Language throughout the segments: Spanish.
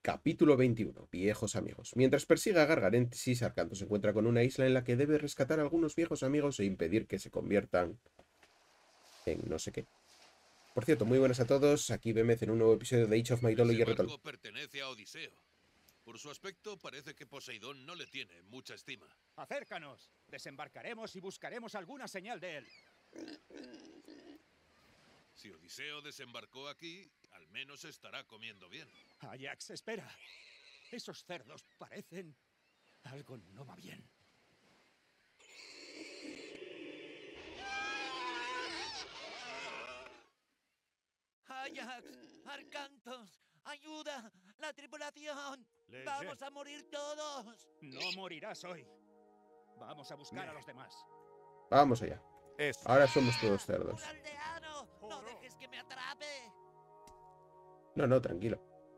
Capítulo 21. Viejos amigos. Mientras persigue a Gargarensis, Arcanto se encuentra con una isla en la que debe rescatar a algunos viejos amigos e impedir que se conviertan en no sé qué. Por cierto, muy buenas a todos. Aquí Bémez en un nuevo episodio de Age of Mythology Ese Retold. barco pertenece a Odiseo. Por su aspecto, parece que Poseidón no le tiene mucha estima. Acércanos. Desembarcaremos y buscaremos alguna señal de él. Si Odiseo desembarcó aquí, al menos estará comiendo bien. Ajax, espera. Esos cerdos parecen... Algo no va bien. Ajax, Arcantos, ayuda, la tripulación. Leger. Vamos a morir todos. No morirás hoy. Vamos a buscar a los demás. Vamos allá. Ahora somos todos cerdos. ¡Un aldeano! ¡No dejes que me atrape! No, tranquilo.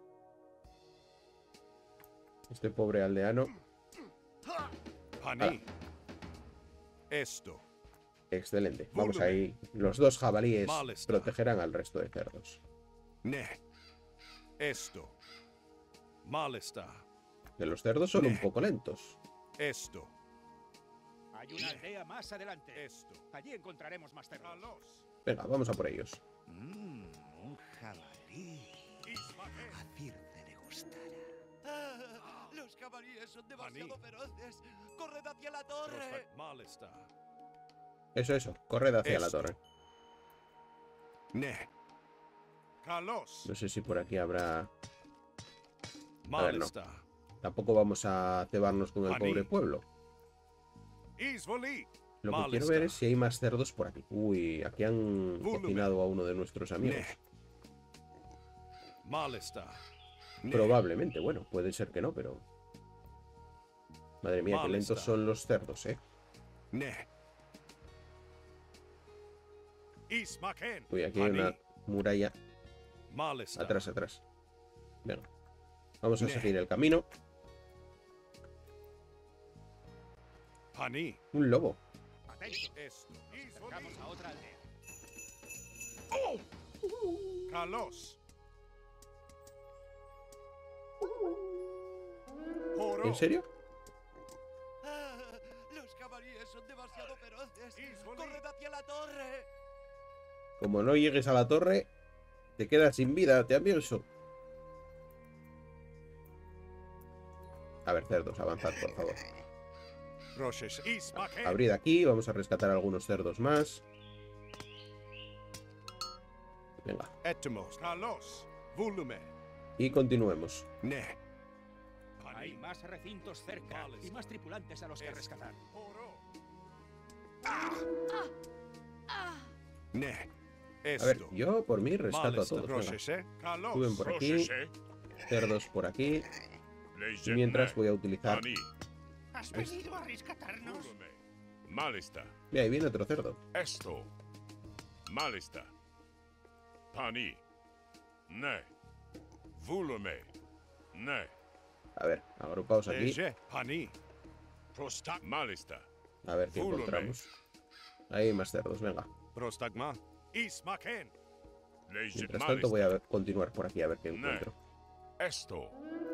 Este pobre aldeano. Paní. Esto. Excelente. Vamos ahí. Los dos jabalíes Malesta. protegerán al resto de cerdos. Ne. Esto. Malesta. Que los cerdos son un poco lentos. Esto. Hay una aldea más adelante. Esto. Allí encontraremos más cerdos. Venga, vamos a por ellos. Un jabalí. A Circe le gustará. Los jabalíes son demasiado feroces. ¡Corred hacia la torre! Malesta. Eso. Corred hacia la Esto. torre. Ne. Kalos. No sé si por aquí habrá... ver, no. Malesta. Tampoco vamos a cebarnos con el Ani. pobre pueblo. Isvoli. Lo que quiero Malesta. ver es si hay más cerdos por aquí. Uy, aquí han Volumen. cocinado a uno de nuestros amigos. Ne. Malesta. Ne. Probablemente, bueno, puede ser que no, pero... Madre mía, qué lentos Malesta. son los cerdos, ¿eh? Ne. Ismaken. Uy, aquí hay una Paní. muralla. Malesta. Atrás. Venga. Vamos a Ne. seguir el camino. Paní. Un lobo. Atentos. Esto. Acercamos a otra aldea. Kalos. Oro. ¿En serio? Los jabalíes son demasiado feroces. Isvoli. ¡Corred hacia la torre! Como no llegues a la torre, te quedas sin vida, te aviso. A ver, cerdos, avanzad, por favor. Roshes. Ismaken. Abrid aquí, vamos a rescatar algunos cerdos más. Venga, Etmos. Kalos. Volume. y continuemos. Ne. Hay más recintos cerca y más tripulantes a los que rescatar. Oro. Ne. A ver, Esto. yo por mí rescato a Malesta. todos. Venga. Roshes. Kalos. Suben por aquí, cerdos por aquí. Y mientras voy a utilizar... ¿Has venido a rescatarnos? Malista. Mira, ahí viene otro cerdo. Esto. Malista. Pani. Ne. Volume. Ne. A ver, agrupaos aquí. Leje. Paní. Prostak. Malista. A ver qué Volume. encontramos. Ahí hay más cerdos, venga. Prostagma. Ismaken. Legit Mientras Malista. tanto voy a continuar por aquí a ver qué encuentro. Esto.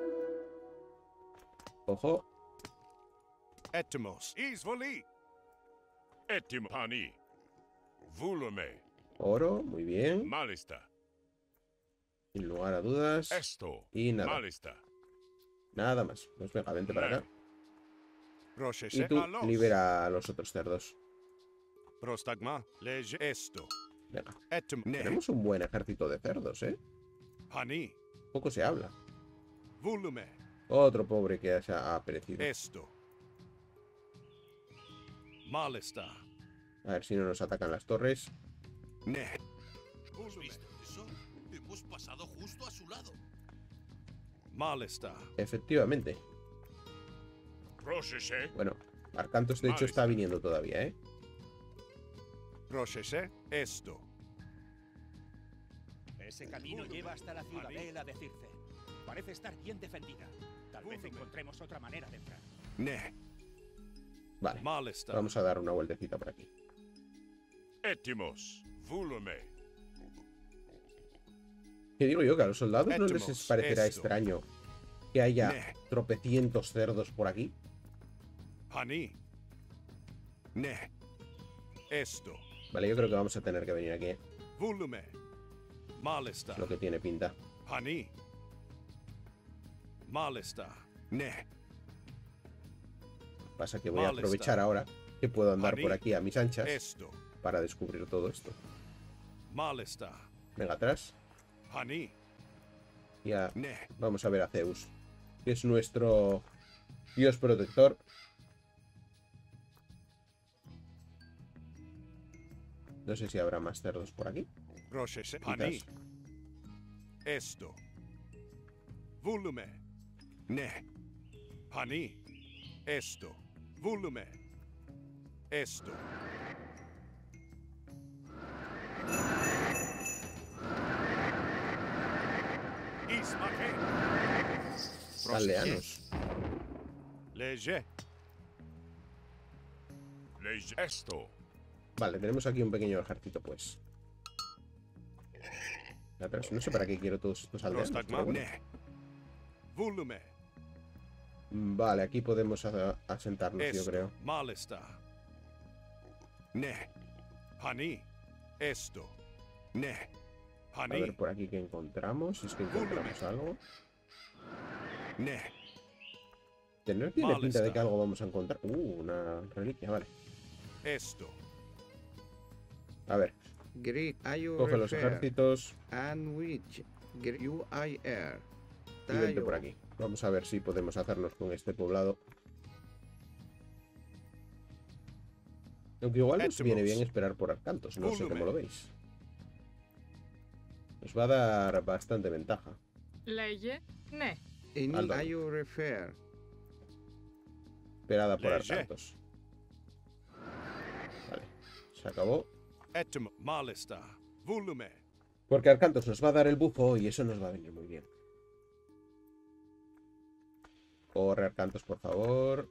Ojo, Etmos. Isvoli. Etim. Pani. Volume. oro, muy bien. Malista. Sin lugar a dudas. Esto. Y nada. Malista. Nada más. Pues venga, vente para acá. Roshes. Y tú Kalos. libera a los otros cerdos. Prostagma. Leje. Esto. Venga. Etem. Ne. Tenemos un buen ejército de cerdos, ¿eh? Paní. Poco se habla. Volume. Otro pobre que se ha perecido. Esto. Malesta. A ver si no nos atacan las torres. Ne. ¿Has visto eso? Hemos pasado justo a su lado. Malesta. Efectivamente. Roshes. Bueno, Arcantos de hecho Vale. está viniendo todavía, ¿eh? Roshes. Esto. Ese camino lleva hasta la ciudadela de Circe. Parece estar bien defendida. Tal vez encontremos otra manera de entrar. Ne. Vale, Malesta. vamos a dar una vueltecita por aquí. Etimos. Volume. ¿Qué digo yo? Que a los soldados no les Etmos, parecerá esto. extraño que haya Ne. tropecientos cerdos por aquí. Pani. Ne. Esto. Vale, yo creo que vamos a tener que venir aquí, ¿eh? Volume. Malesta. Es lo que tiene pinta. Pani. Malesta. Ne. Pasa que voy a Malesta. aprovechar ahora que puedo andar Pani. por aquí a mis anchas Esto. para descubrir todo esto. Malesta. Venga, atrás. Pani. Ya Ne. vamos a ver a Zeus, que es nuestro dios protector. No sé si habrá más cerdos por aquí. Roshese. Pani. Quizás. Esto. Volume. Ne. Pani. Esto. Volume. Esto. Ismake. Aldeanos. Leje. Esto. Vale, tenemos aquí un pequeño ejército, pues. Atrás. No sé para qué quiero todos estos aldeanos. Prostagma. Pero bueno. Ne. Volume. Vale, aquí podemos asentarnos, yo Esto. creo. Malesta. Ne. Pani. Esto. Ne. A Pani. ver por aquí qué encontramos. Si es que encontramos algo. Ne. Tener tiene Vale, pinta de está. que algo vamos a encontrar. Una reliquia, vale. Esto. A ver, Greek coge los ejércitos and which UIR. y vente por aquí. Vamos a ver si podemos hacernos con este poblado. Aunque igual nos Échemos. viene bien esperar por Arcantos, no sé Volumen. cómo lo veis. Nos va a dar bastante ventaja. Λέγε ναι. Any Aldo. IU refer. Esperada por Leje. Arcantos. Vale, se acabó. Etum malesta. Volume. Porque Arcantos nos va a dar el bufo y eso nos va a venir muy bien. Corre, Arcantos, por favor.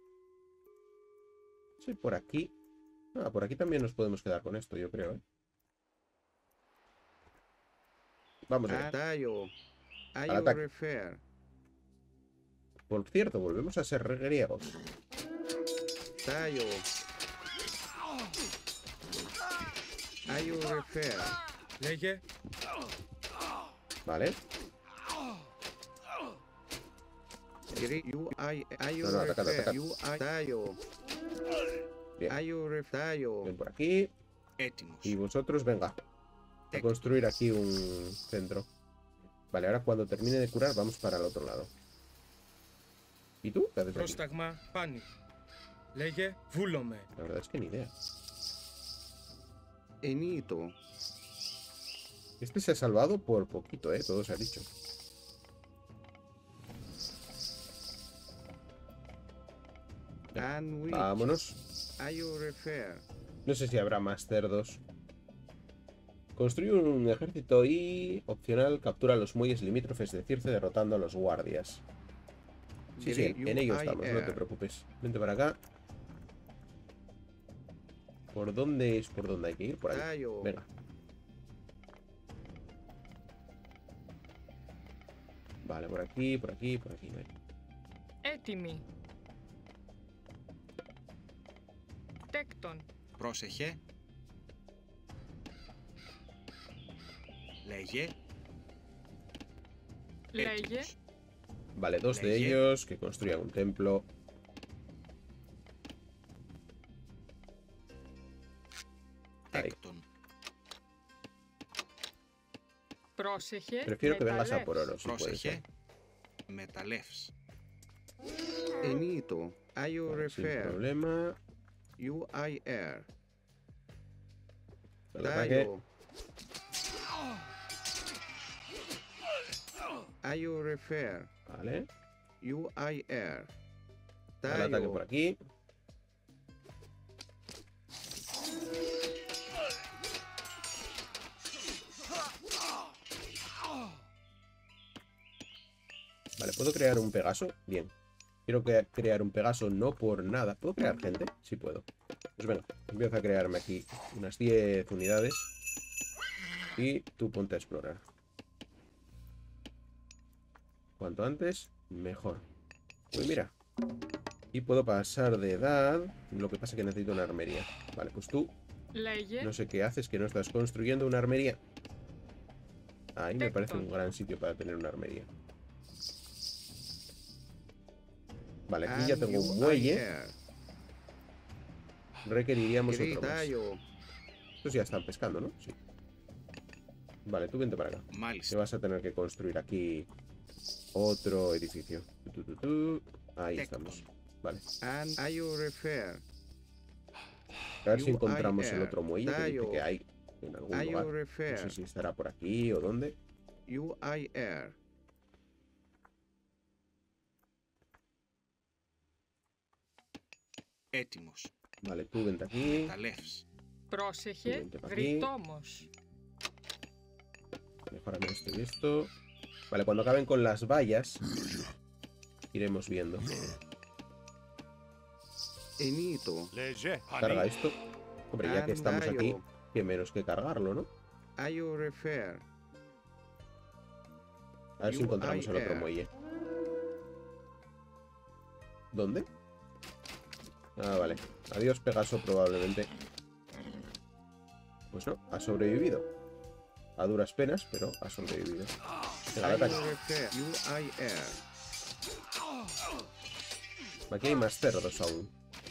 Sí, por aquí. Ah, por aquí también nos podemos quedar con esto, yo creo, ¿eh? Vamos a ver. Tayo. Al IU ataque. refer. Por cierto, volvemos a ser griegos. Tayo. IU refer. Λέγε. Vale. Greek UI IU No, no, ataca, refer. ataca. UI Tayo. Bien. IU refer. Tayo. Ven por aquí. Έτοιμος. Y vosotros, venga. A construir aquí un centro. Vale, ahora cuando termine de curar, vamos para el otro lado. ¿Y tú? ¿Qué haces aquí? Πρόσταγμα πάνι. Λέγε βούλομαι. La verdad es que ni idea. Enito. Este se ha salvado por poquito, todo se ha dicho. And which Vámonos. IU refer. No sé si habrá más cerdos. Construye un ejército y... Opcional, captura los muelles limítrofes de Circe derrotando a los guardias. Sí, sí, en ello estamos, no te preocupes. Vente para acá. ¿Por dónde es por dónde hay que ir? Por ahí. Tayo. Venga. Vale, por aquí, por aquí, por aquí. Vale. Έτοιμοι. Τέκτον. Πρόσεχε. Λέγε. Λέγε. Έτοιμος. Vale, dos de Leye. ellos que construyan un templo. Ahí. Έκτον. Πρόσεχε. Prefiero que vengas a por oro, si puede Πρόσεχε. ser. Μεταλλεύς. Enito. IU Vale, sin refer. problema. UIR. El ataque. Tayo. IU refer. Vale. UIR. El ataque por Tayo. aquí. Vale, ¿puedo crear un Pegaso? Bien. Quiero crear un Pegaso no por nada. ¿Puedo crear gente? Sí puedo. Pues venga, empiezo a crearme aquí unas 10 unidades. Y tú ponte a explorar. Cuanto antes, mejor. Pues mira. Y puedo pasar de edad. Lo que pasa es que necesito una armería. Vale, pues tú, Λέγε no sé qué haces, que no estás construyendo una armería. Ahí me parece un Tecton. gran sitio para tener una armería. Vale, aquí ya tengo un muelle. Requeriríamos otro más. Gritayo. Estos ya están pescando, ¿no? Sí. Vale, tú vente para acá. Te Μάλιστα. vas a tener que construir aquí otro edificio. Ahí estamos. Vale. And you refer. A ver si You encontramos are el otro muelle que dice Tayo. que hay en algún You lugar. No refer. sé si estará por aquí o dónde. UIR. Έτοιμος. Vale, tú vente aquí. Μεταλλεύς. πρόσεχε, Vente pa' aquí. γριτόμος. Mejorame esto y esto. Vale, cuando acaben con las vallas, iremos viendo. Enito. Leje. Carga Hani. esto. Hombre, ya que estamos aquí, que menos que cargarlo, ¿no? You refer. A ver si encontramos el otro muelle. ¿Dónde? Ah, vale. Adiós, Pegaso, probablemente. Pues no, ha sobrevivido. A duras penas, pero ha sobrevivido. Venga, al ataque. You refer. UIR. Aquí hay más cerdos aún.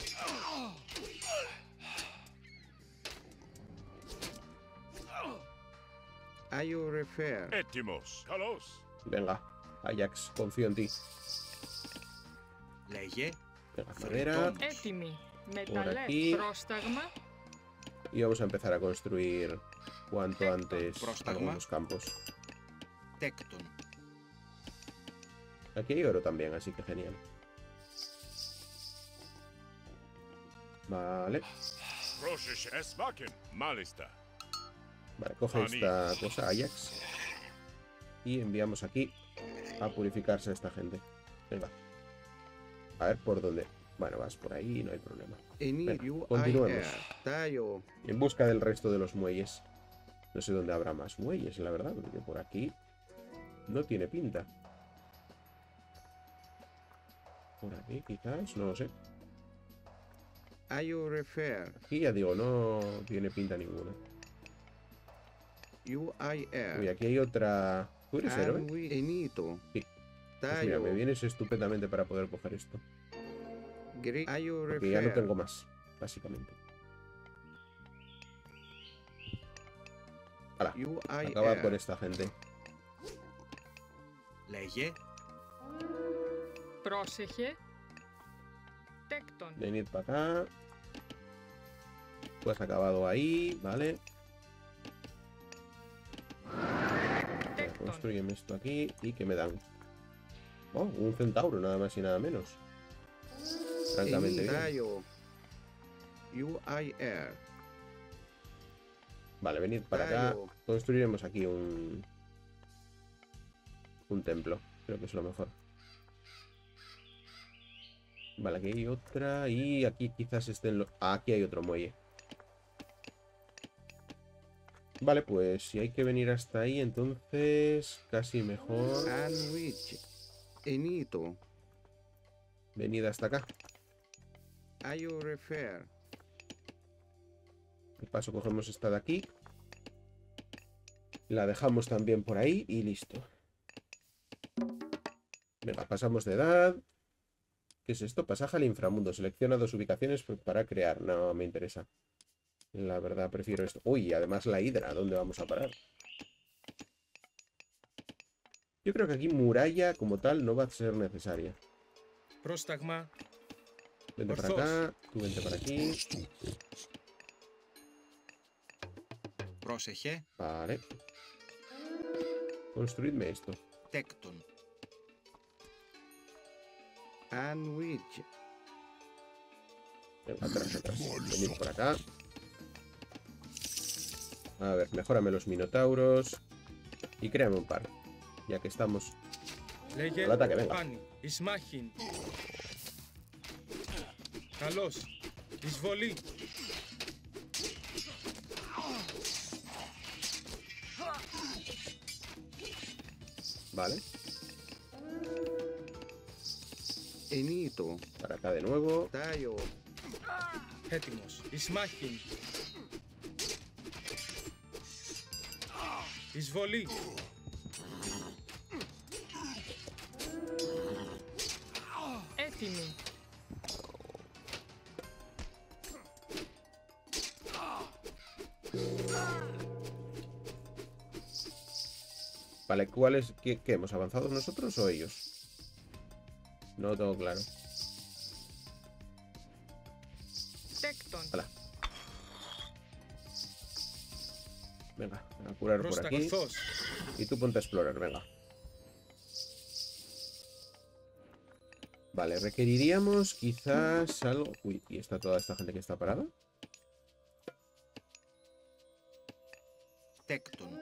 You refer. Έτοιμος. Καλώς. Venga, Ajax, confío en ti. Λέγε. Venga, madera. Έτοιμη. aquí. Μεταλλεύ πρόσταγμα. Y vamos a empezar a construir cuanto antes Próstagma. algunos campos. Τέκτον. Aquí hay oro también, así que genial. Vale. Πρόσεχε. Εσμάκεν. Μάλιστα. Vale, coge esta cosa, Ajax. Y enviamos aquí a purificarse a esta gente. Venga. A ver por dónde. Bueno, vas por ahí, no hay problema. Venga, continuemos. Tayo. En busca del resto de los muelles. No sé dónde habrá más muelles, la verdad, porque por aquí no tiene pinta. Por aquí quizás, no lo sé. You refer. Aquí ya digo, no tiene pinta ninguna. UIR. Uy, aquí hay otra... ¿Tú eres héroe? Enito. Sí. Pues mira, Tayo. me vienes estupendamente para poder coger esto. You Porque ya no refer. tengo más, básicamente. Hala, acabad con esta gente. Λέγε. Πρόσεχε. Τέκτον. Venid para acá. Pues acabado ahí, vale. Τέκτον. Construyeme esto aquí y que me dan. Oh, un centauro, nada más y nada menos. Francamente bien. Tayo. UIR. Vale, venid para acá. Tayo. Construiremos aquí un templo. Creo que es lo mejor. Vale, aquí hay otra. Y aquí quizás estén los... Ah, aquí hay otro muelle. Vale, pues si hay que venir hasta ahí, entonces casi mejor Sandwich. Enito. venid hasta acá. You refer. De paso cogemos esta de aquí. La dejamos también por ahí y listo. Venga, pasamos de edad. ¿Qué es esto? Pasaje al inframundo. Selecciona 2 ubicaciones para crear. No me interesa. La verdad prefiero esto. Uy, además la hidra. ¿Dónde vamos a parar? Yo creo que aquí muralla como tal no va a ser necesaria. Πρόσταγμα. Vente para acá. Tú vente para aquí. Πρόσεχε. Vale. Construidme esto. Τέκτον. Sandwich. Venga, atrás, atrás. Venid por acá. A ver, mejórame los minotauros. Y créame un par. Ya que estamos. Λέγε Al ataque, venga. Πάνι, Ισμάχιν. Καλώς. Εισβολή. Vale. Enito. Para acá de nuevo. Tayo. Έτοιμος. Ισμάχιν. Εισβολή. Έτοιμη. Vale, ¿cuál es? ¿Qué? ¿Hemos avanzado nosotros o ellos? No lo tengo claro. Τέκτον. Hala. Venga, a curar por aquí. Προσταγωθός. Y tú ponte a explorar, venga. Vale, requeriríamos quizás algo... Uy, ¿y está toda esta gente que está parada? Τέκτον.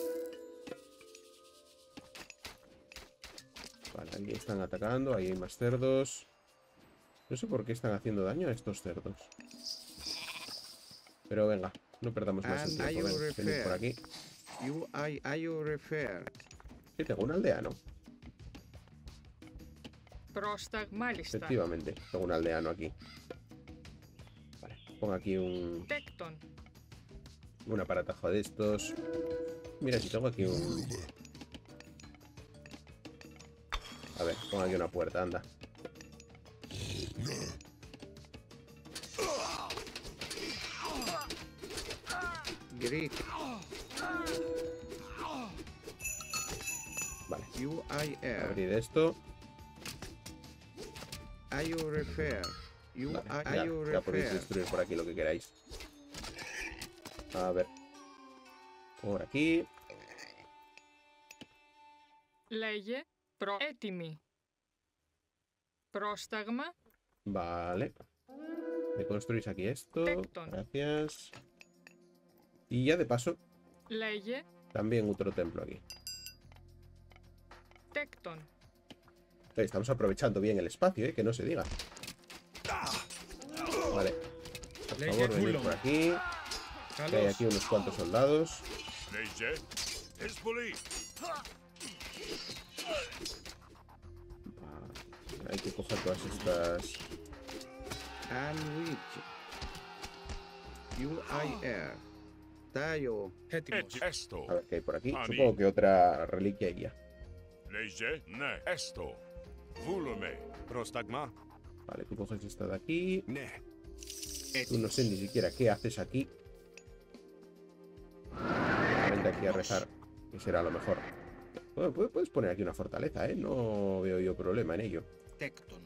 Vale, ahí están atacando, ahí hay más cerdos. No sé por qué están haciendo daño a estos cerdos. Pero venga, no perdamos más el tiempo. Venga, venid por aquí. You refer. Sí, tengo un aldeano. Μάλιστα. Efectivamente, tengo un aldeano aquí. Vale, pongo aquí Τέκτον. un aparatajo de estos. Mira, si tengo aquí un... A ver, pongo aquí una puerta, anda. Greek. Vale, UIR. abrir esto. You refer. Vale, ya podéis refer. destruir por aquí lo que queráis. A ver. Por aquí. Λέγε. Έτοιμη. Πρόσταγμα. Vale. Me construís aquí esto. Tecton. Gracias. Y ya de paso, Λέγε. también otro templo aquí. Τέκτον. Estamos aprovechando bien el espacio, que no se diga. Vale. Por Λέγε favor, venid Βούλο. por aquí. Que hay Καλώς. aquí unos cuantos soldados. Leje. Hezbollah. Hay que coger todas estas. Anwich. UIR. Tayo. Έτοιμος. Esto. A ver qué hay por aquí. Ani. Supongo que otra reliquia iría. Leje. Ne. Esto. Volume. Πρόσταγμα. Vale, tú coges esta de aquí. Ναι. Tú no sé ni siquiera qué haces aquí. Vente aquí a rezar, que será lo mejor. Bueno, puedes poner aquí una fortaleza, ¿eh? No veo yo problema en ello. Τέκτον.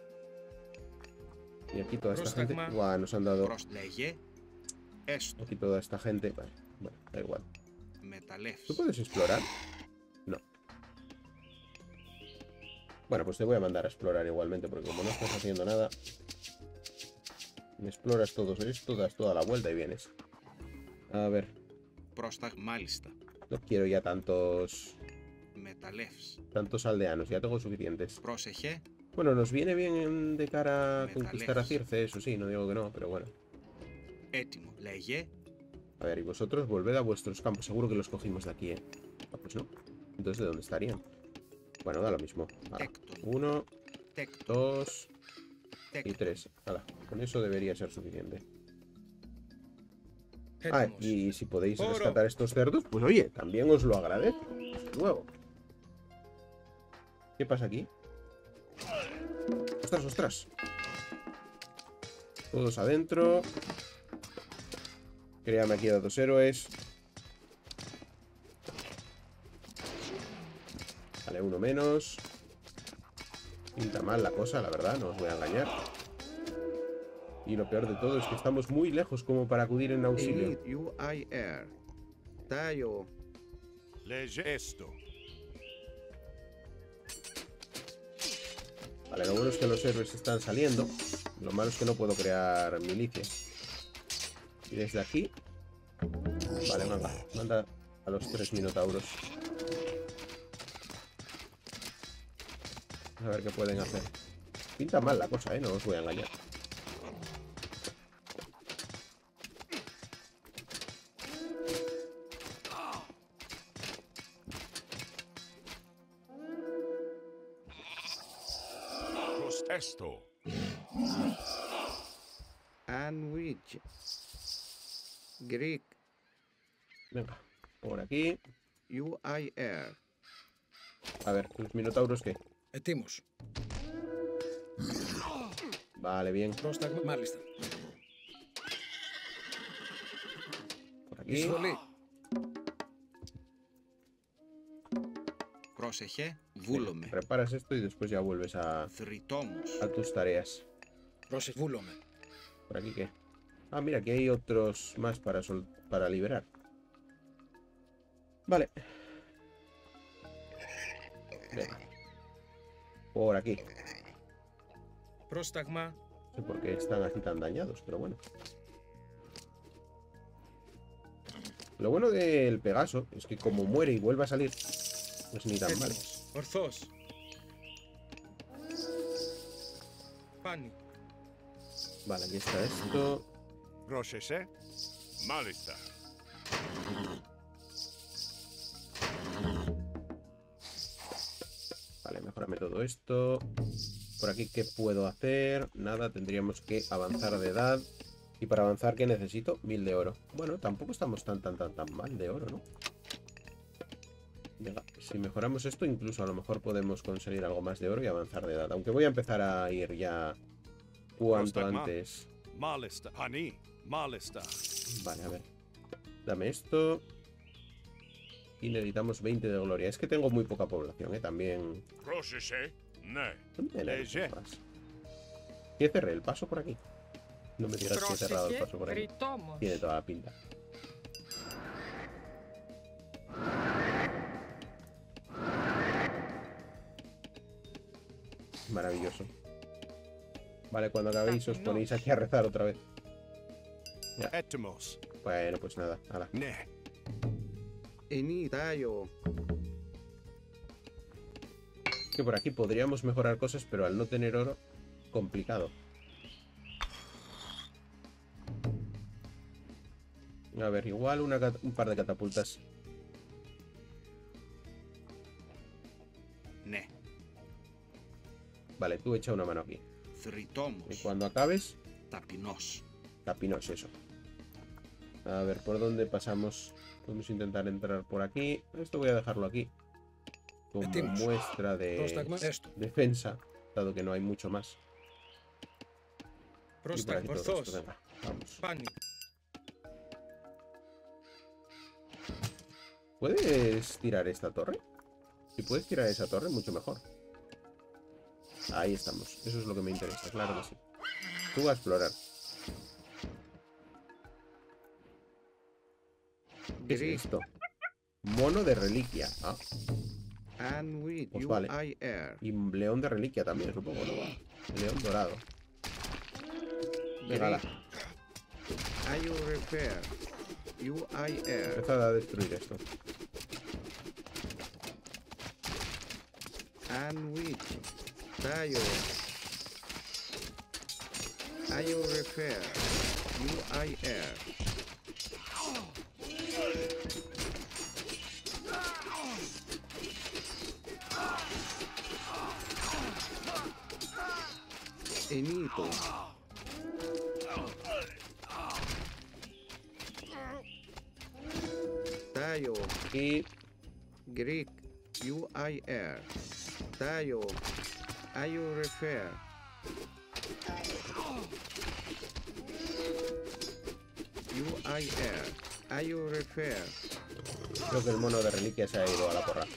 Y aquí toda esta gente... Πρόσταγμα. Buah, nos han dado Λέγε. Έστω. aquí toda esta gente. Vale, bueno, da igual. Μεταλλεύς. ¿Tú puedes explorar? No. Bueno, pues te voy a mandar a explorar igualmente, porque como no estás haciendo nada... Me exploras todo esto, das toda la vuelta y vienes. A ver, Μάλιστα. no quiero ya tantos Μεταλλεύς. aldeanos, ya tengo suficientes. Πρόσεχε. Bueno, nos viene bien de cara a Me conquistar a alejas. Circe, eso sí, no digo que no, pero bueno. Έτοιμο. Λέγε. A ver, y vosotros volved a vuestros campos, seguro que los cogimos de aquí, ¿eh? Ah, pues no. Entonces, ¿de dónde estarían? Bueno, da lo mismo. Hala. Tecton. 1, Τέκτον. 2 y Τέκτον. 3. Hala, con eso debería ser suficiente. Ah, Έτοιμος. y si podéis Oro. rescatar estos cerdos, pues oye, también os lo agradezco. Desde luego. ¿Qué pasa aquí? ¡Ostras, ostras! Todos adentro. Créame, aquí a 2 héroes. Vale, uno menos. Pinta mal la cosa, la verdad, no os voy a engañar. Y lo peor de todo es que estamos muy lejos como para acudir en auxilio. UIR. Tayo. Λέγε έστω. Vale, lo bueno es que los héroes están saliendo. Lo malo es que no puedo crear milicias. Y desde aquí... Vale, manda a los 3 minotauros. A ver qué pueden hacer. Pinta mal la cosa, no os voy a engañar. Esto. Anwich. Greek. Venga, por aquí. UIR. A ver, ¿los minotauros qué? Ετοίμος. Vale, bien. Πρόσταγμα. Μάλιστα. Por aquí. Εισβολή. Πρόσεχε, βούλομαι. Reparas esto y después ya vuelves a Θρητόμος. tus tareas. Πρόσεχε. Βούλομαι. ¿Por aquí qué? Ah, mira, aquí hay otros más para liberar. Vale. Venga. Por aquí. Πρόσταγμα. No sé por qué están así tan dañados, pero bueno. Lo bueno del Pegaso es que como muere y vuelve a salir, no es ni tan mal. Έτοιμος. Ορθός. Πάνι. Vale, aquí está esto. Πρόσεχε. Μάλιστα. Vale, mejorame todo esto. Por aquí, ¿qué puedo hacer? Nada, tendríamos que avanzar de edad. Y para avanzar, ¿qué necesito? 1000 de oro. Bueno, tampoco estamos tan mal de oro, ¿no? Venga, si mejoramos esto, incluso a lo mejor podemos conseguir algo más de oro y avanzar de edad. Aunque voy a empezar a ir ya cuanto antes. Μάλιστα. Πανί. Μάλιστα. Vale, a ver. Dame esto. Y necesitamos 20 de gloria. Es que tengo muy poca población, también. Πρόσεχε. Ναι. ¿Dónde le Leje. vas? ¿Qué cerré el paso por aquí? No me digas que he cerrado el Πρόσεχε, paso por aquí. ρητόμος. Tiene toda la pinta. Maravilloso. Vale, cuando acabéis os ponéis aquí a rezar otra vez. Έτοιμος. Bueno, pues nada, hala. Ναι. Eni. Tayo. Que por aquí podríamos mejorar cosas, pero al no tener oro, complicado. A ver, igual un par de catapultas. Ναι. Vale, tú echa una mano aquí. Y Θρητόμος. cuando acabes, Ταπεινός. tapinos eso. A ver, ¿por dónde pasamos? Podemos intentar entrar por aquí. Esto voy a dejarlo aquí. Como Metimos. muestra de Πρόσταγμα. Έστω. defensa, dado que no hay mucho más. Y por Πρόσταγμα. aquí todo esto, Ορθός. venga, vamos. Πάνι. ¿Puedes tirar esta torre? Si puedes tirar esa torre, mucho mejor. Ahí estamos. Eso es lo que me interesa, claro que sí. Tú a explorar. ¿Qué es Greek. esto? Mono de reliquia. Ah, Anwich. Pues vale. UIR. y león de reliquia también, supongo, ¿no? León dorado. Venga, ala, Ayo Repair. UIR. empezad a destruir esto. Anwich. Tayo. Ayo Repair. UIR. Enito. Tayo. Y Greek. UIR. Tayo. Ayo Repair. UIR. Ayo Repair. creo que el mono de reliquia se ha ido a la porra.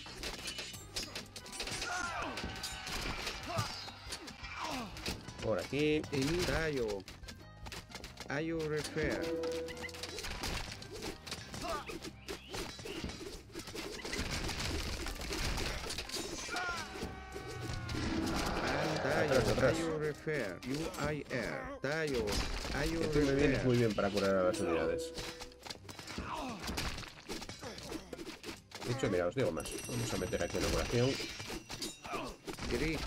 Por aquí. Tayo. Ayo Repair. Tayo. Atrás, atrás. Ayo Repair. UIR. Tayo. Ayo Esto me viene Repair. muy bien para curar a las unidades. De hecho, mira, os digo más. Vamos a meter aquí una curación. Greek.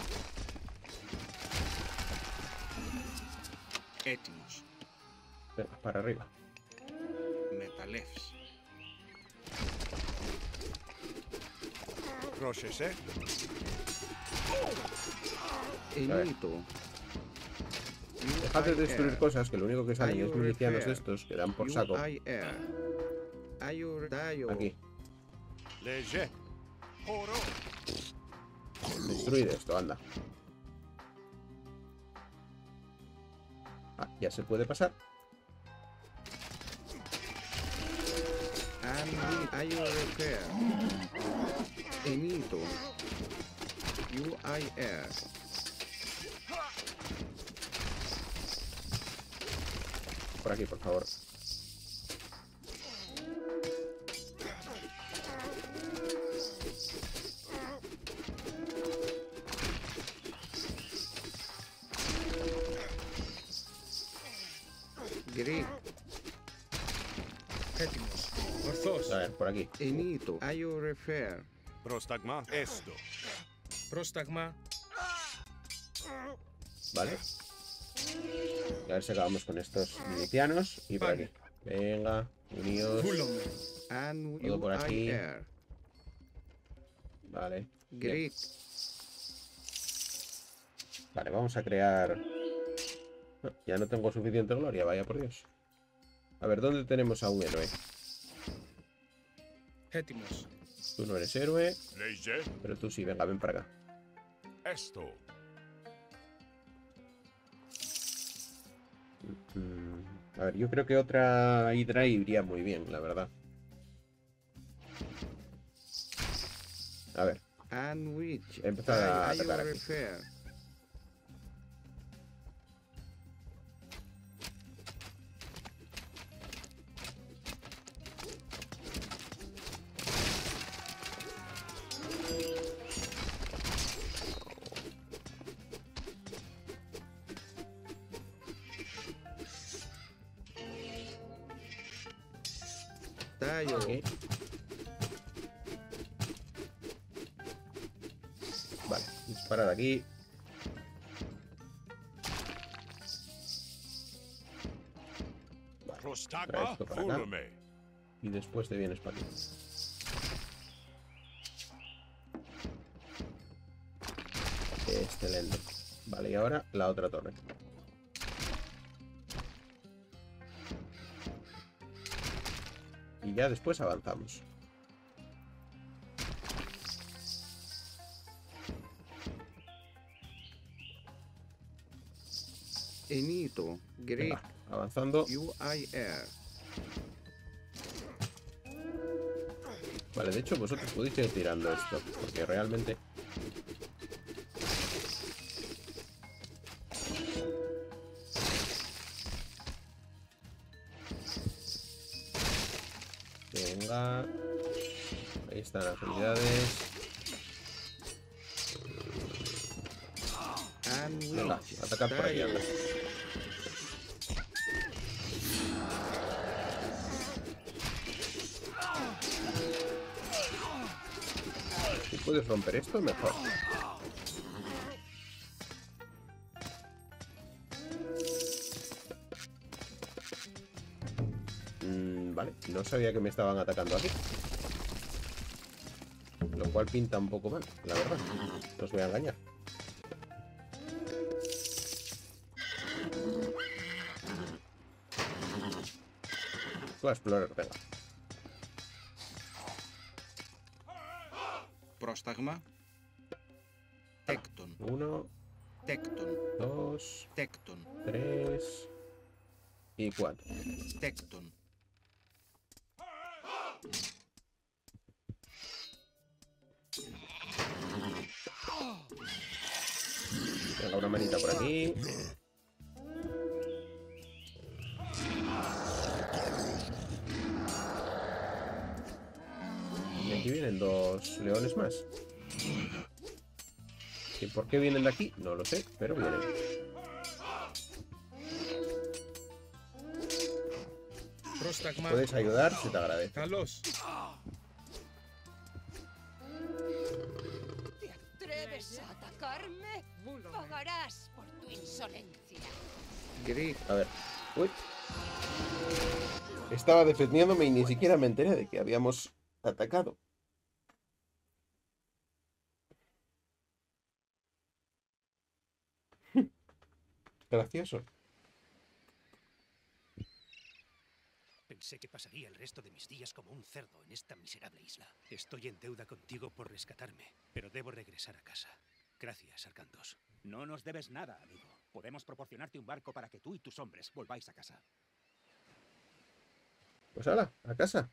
Έτοιμος. Venga, para arriba. Μεταλλεύς. Πρόσεχε. Enito. Dejad de destruir UIR. cosas, que lo único que salen es Ayur milicianos de repair. estos que dan por saco. UIR. Ayur Tayo. Aquí. Léger. Horo. Destruir esto, anda. Ah, ya se puede pasar. Ayur repair. Enito. UIR. Por aquí, por favor. Greek. Έτοιμος. Ορθός. A ver, por aquí. Enito. Ayur repair. Prostagma. Esto. Πρόσταγμα. Vale. Y a ver si acabamos con estos milicianos. Y por aquí. Venga, unidos. Βούλομαι. And Todo por aquí. UIR. Vale. Bien. Greek. Vale, vamos a crear... No, ya no tengo suficiente gloria, vaya por Dios. A ver, ¿dónde tenemos a un héroe? Έτοιμος. Tú no eres héroe, Léger. pero tú sí, venga, ven para acá. Esto. A ver, yo creo que otra Hydra iría muy bien, la verdad. A ver, And which. Empezar a Ayur atacar aquí. repair. Tayo. aquí. Vale, disparar aquí. Vale, trae Prostagma. esto para acá. Vúlome. Y después te vienes para aquí. Excelente. Vale, y ahora la otra torre. Y ya después avanzamos. Enito. Greek. Venga, avanzando. UIR. Vale, de hecho vosotros podéis ir tirando esto, porque realmente... Venga. Ahí están las unidades. And Venga, which. atacar por aquí, Tayo. anda. Si puedes romper esto, mejor. Vale, no sabía que me estaban atacando aquí. Lo cual pinta un poco mal, la verdad. No os voy a engañar. Tú a explorar, venga. Πρόσταγμα. Τέκτον. 1, Τέκτον. 2, Τέκτον. 3 y 4. Τέκτον. Venga, una manita por aquí. Y aquí vienen dos leones más. ¿Y por qué vienen de aquí? No lo sé, pero vienen. Πρόσταγμα. Puedes ayudar, se te agradece. Καλώς. ¿Te atreves a atacarme? Pagarás por tu insolencia. Greek. A ver. Uy. Estaba defendiéndome y ni siquiera me enteré de que habíamos atacado. Gracioso. Pensé que pasaría el resto de mis días como un cerdo en esta miserable isla. Estoy en deuda contigo por rescatarme, pero debo regresar a casa. Gracias, Arcantos. No nos debes nada, amigo. Podemos proporcionarte un barco para que tú y tus hombres volváis a casa. Pues hala, a casa.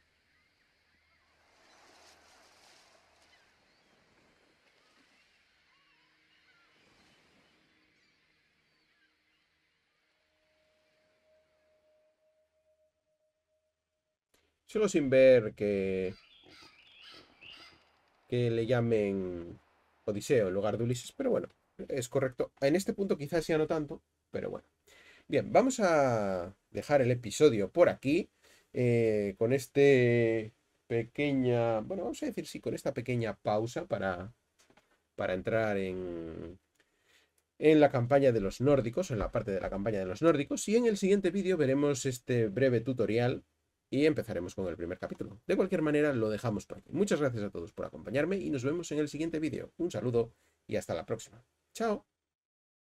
Sigo sin ver que le llamen Odiseo en lugar de Ulises, pero bueno, es correcto. En este punto quizás ya no tanto, pero bueno. Bien, vamos a dejar el episodio por aquí, con este pequeña, bueno, vamos a decir sí, con esta pequeña pausa para entrar en la campaña de los nórdicos, en la parte de la campaña de los nórdicos, y en el siguiente vídeo veremos este breve tutorial y empezaremos con el primer capítulo. De cualquier manera, lo dejamos por aquí. Muchas gracias a todos por acompañarme y nos vemos en el siguiente vídeo. Un saludo y hasta la próxima. ¡Chao!